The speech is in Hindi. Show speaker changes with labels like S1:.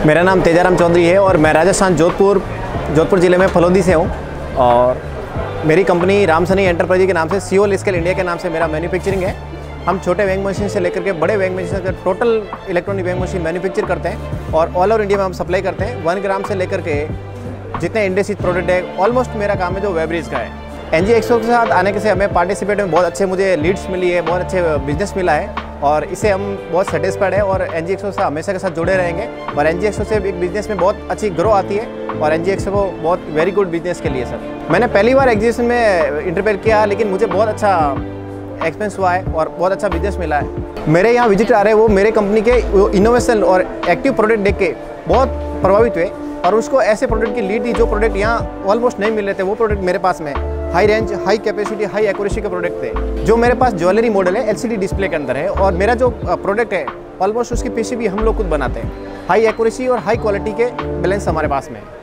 S1: मेरा नाम तेजाराम चौधरी है और मैं राजस्थान जोधपुर ज़िले में फलोदी से हूँ। और मेरी कंपनी रामसनी एंटरप्राइज के नाम से सियोल स्केल इंडिया के नाम से मेरा मैन्युफैक्चरिंग है। हम छोटे वेइंग मशीन से लेकर के बड़े वेइंग मशीन तक total electronic weighing machine manufacture करते हैं और ऑल ओवर इंडिया में हम सप्लाई करते हैं। 1 ग्राम से लेकर के जितने इंडस्ट्रीज प्रोडक्ट है ऑलमोस्ट मेरा काम है जो वेब्रिज का है। एनजी एक्सपो के साथ आने के से हमें पार्टिसिपेट में बहुत अच्छे मुझे लीड्स मिली है, बहुत अच्छे बिजनेस मिला है और इससे हम बहुत सेटिस्फाइड है और एनजी एक्सपो से हमेशा के साथ जुड़े रहेंगे। और एनजी एक्सपो से एक बिजनेस में बहुत अच्छी ग्रो आती है और एनजी एक्सपो बहुत वेरी गुड बिजनेस के लिए सर। मैंने पहली बार एग्जीबिशन में इंटरफेयर किया लेकिन मुझे बहुत अच्छा एक्सपीरियंस हुआ है और बहुत अच्छा बिजनेस मिला है। मेरे यहाँ विजिटर आ रहे हैं वो मेरे कंपनी के इनोवेशन और एक्टिव प्रोडक्ट देख के बहुत प्रभावित हुए और उसको ऐसे प्रोडक्ट की लीड दी जो प्रोडक्ट यहाँ ऑलमोस्ट नहीं मिल रहे थे। वो प्रोडक्ट मेरे पास में high range, high capacity, high accuracy के प्रोडक्ट थे। जो मेरे पास ज्वेलरी मॉडल है एलसीडी डिस्प्ले के अंदर है और मेरा जो प्रोडक्ट है ऑलमोस्ट उसकी पीसीबी हम लोग खुद बनाते हैं। हाई एक्यूरेसी और हाई क्वालिटी के बैलेंस हमारे पास में है।